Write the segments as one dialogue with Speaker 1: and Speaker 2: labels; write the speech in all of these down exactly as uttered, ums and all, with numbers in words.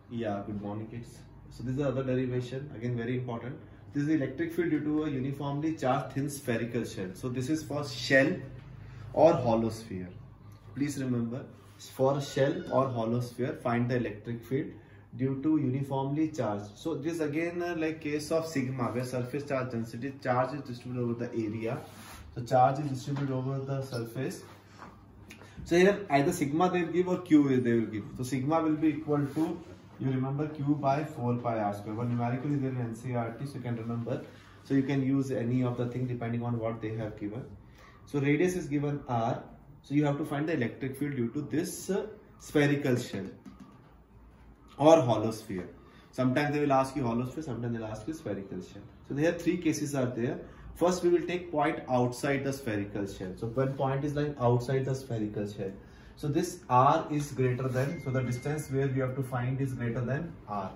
Speaker 1: Yeah, good morning kids. So this is the other derivation, again very important. This is the electric field due to a uniformly charged thin spherical shell. So this is for shell or hollow sphere. Please remember, for shell or hollow sphere, find the electric field due to uniformly charged. So this again uh, like case of sigma, where surface charge density, charge is distributed over the area. So charge is distributed over the surface. So here either sigma they will give or q they will give. So sigma will be equal to, you remember, q by four pi r square. But numerically there in N C E R T, so you can remember. So you can use any of the thing depending on what they have given. So radius is given r. So you have to find the electric field due to this uh, spherical shell or hollow sphere. Sometimes they will ask you hollow sphere, sometimes they will ask you spherical shell. So there are three cases are there. First, we will take point outside the spherical shell. So when point is lying outside the spherical shell, so this r is greater than, so the distance where we have to find is greater than r.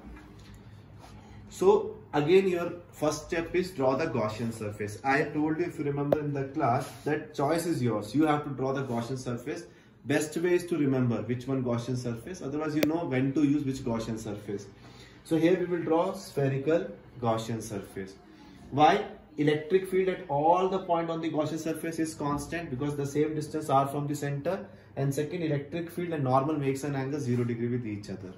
Speaker 1: So again, your first step is draw the Gaussian surface. I told you, if you remember in the class, that choice is yours. You have to draw the Gaussian surface. Best way is to remember which one Gaussian surface. Otherwise, you know when to use which Gaussian surface. So here we will draw spherical Gaussian surface. Why? Electric field at all the point on the Gaussian surface is constant because the same distance r from the center. And second, electric field and normal makes an angle zero degree with each other.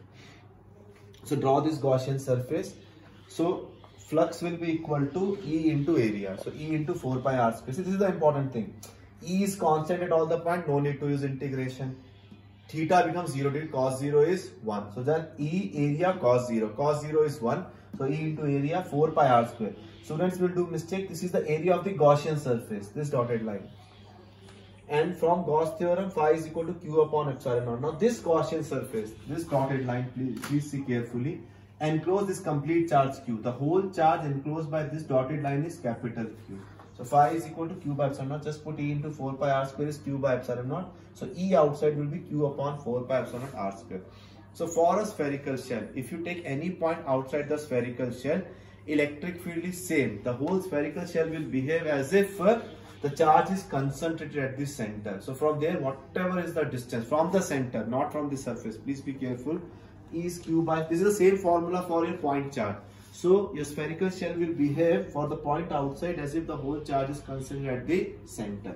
Speaker 1: So draw this Gaussian surface. So flux will be equal to E into area. So E into four pi r square. So this is the important thing. E is constant at all the point. No need to use integration. Theta becomes zero degree. Cos zero is one. So then E area cos zero. Cos zero is one. So E into area four pi r square. Students will do mistake. This is the area of the Gaussian surface. This dotted line. And from Gauss theorem, phi is equal to q upon epsilon naught. Now this Gaussian surface, this dotted line, please, please see carefully. Enclose this complete charge q. The whole charge enclosed by this dotted line is capital Q. So phi is equal to q by epsilon naught. Just put E into four pi r square is q by epsilon naught. So E outside will be q upon four pi epsilon naught r square. So for a spherical shell, if you take any point outside the spherical shell, electric field is same. The whole spherical shell will behave as if uh, the charge is concentrated at the center. So from there, whatever is the distance from the center, not from the surface, please be careful. E is q by, this is the same formula for your point charge. So your spherical shell will behave for the point outside as if the whole charge is concentrated at the center.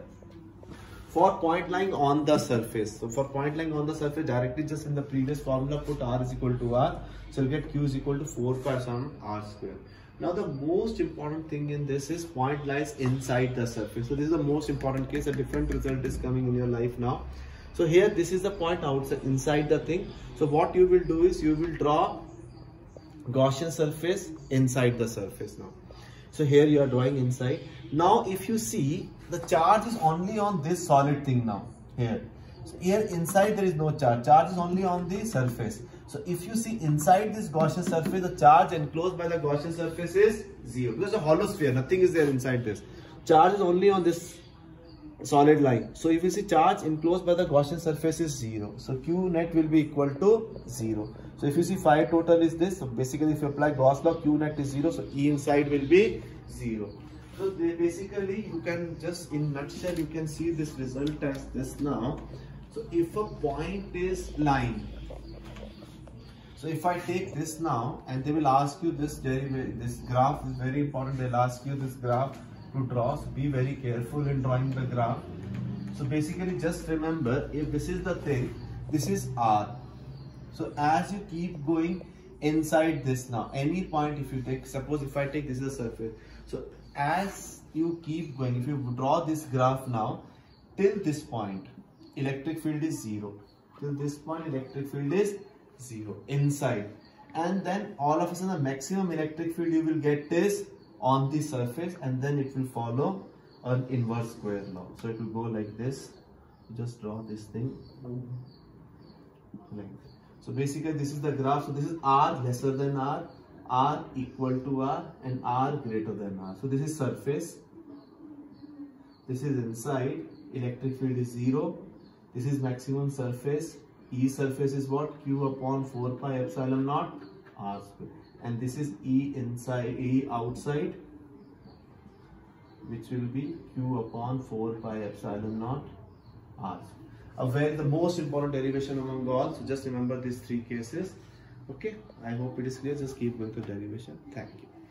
Speaker 1: For point lying on the surface, so for point lying on the surface, directly just in the previous formula put r is equal to r. So you get q is equal to four pi epsilon r square. Now the most important thing in this is point lies inside the surface. So this is the most important case. A different result is coming in your life now. So here this is the point outside inside the thing. So what you will do is you will draw Gaussian surface inside the surface now. So here you are drawing inside. Now if you see, the charge is only on this solid thing now. Here. So here inside there is no charge. Charge is only on the surface. So if you see inside this Gaussian surface, the charge enclosed by the Gaussian surface is zero. Because it's a hollow sphere, nothing is there inside this. Charge is only on this solid line. So if you see charge enclosed by the Gaussian surface is zero. So Q net will be equal to zero. So if you see phi total is this. So basically if you apply Gauss law, Q net is zero. So E inside will be zero. So they basically you can just in nutshell you can see this result as this now. So if a point is lying, so if I take this now and they will ask you this derivation, this graph is very important. They'll ask you this graph to draw. So be very careful in drawing the graph. So basically just remember, if this is the thing, this is R. So as you keep going inside this now, any point if you take, suppose if I take this is a surface. So as you keep going, if you draw this graph now, till this point, electric field is zero. Till this point, electric field is zero inside. And then all of a sudden the maximum electric field you will get is on the surface, and then it will follow an inverse square law. So it will go like this. Just draw this thing like this. So basically this is the graph. So this is R lesser than R, R equal to R, and R greater than R. So this is surface, this is inside, electric field is zero, this is maximum surface, E surface is what? Q upon four pi epsilon naught R square. And this is E inside, E outside, which will be Q upon four pi epsilon naught R. A very the most important derivation among all. So just remember these three cases. Okay, I hope it is clear. Just keep going to derivation. Thank you.